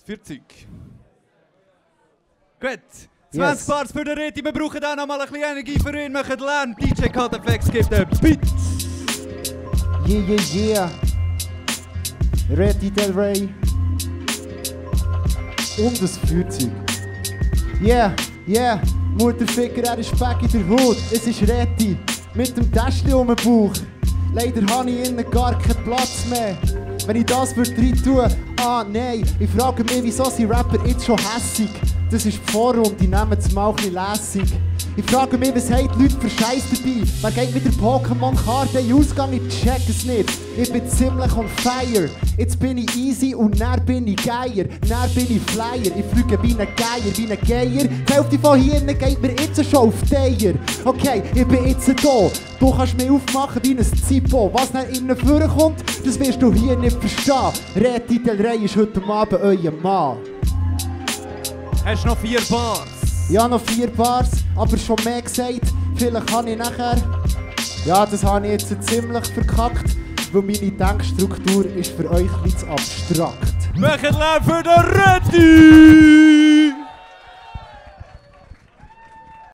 40. Gut. 20 Bars für den Reti. Wir brauchen auch noch mal ein bisschen Energie für ihn. Machen Lärm. DJ Cuteffects gibt den Beat. Yeah. Reti Del Rey. Und das Feuerzeug. Yeah. Mutterficker, er ist back in der Hut. Es ist Reti. Mit dem Täschchen um den Bauch. Leider habe ich innen gar keinen Platz mehr. Wenn ich das rein tue, nein. Ich frage mich, wieso sind Rapper jetzt schon hässig? Das ist die Vorrunde, die nehmen es mal ein bisschen lässig. Ich frage mich, was haben die Leute für Scheiß dabei? Wer geht mit der Pokémon-Karte in den Ausgang? Ich check es nicht. Ich bin ziemlich on fire. Jetzt bin ich easy und dann bin ich Geier. Dann bin ich Flyer. Ich fliege wie ein Geier, wie ein Geier. Die Hälfte von hier geht mir jetzt schon auf die Eier. Okay, ich bin jetzt da. Du kannst mich aufmachen wie ein Zippo. Was dann innen vorkommt, das wirst du hier nicht verstehen. Reti Del Rey ist heute Abend euer Mann. Hast du noch 4 Bars? Ja, noch 4 Bars, aber schon mehr gesagt. Vielleicht kann ich nachher... Ja, das habe ich jetzt ziemlich verkackt, weil meine Denkstruktur ist für euch ein bisschen abstrakt. Machen Lärm für den Reti!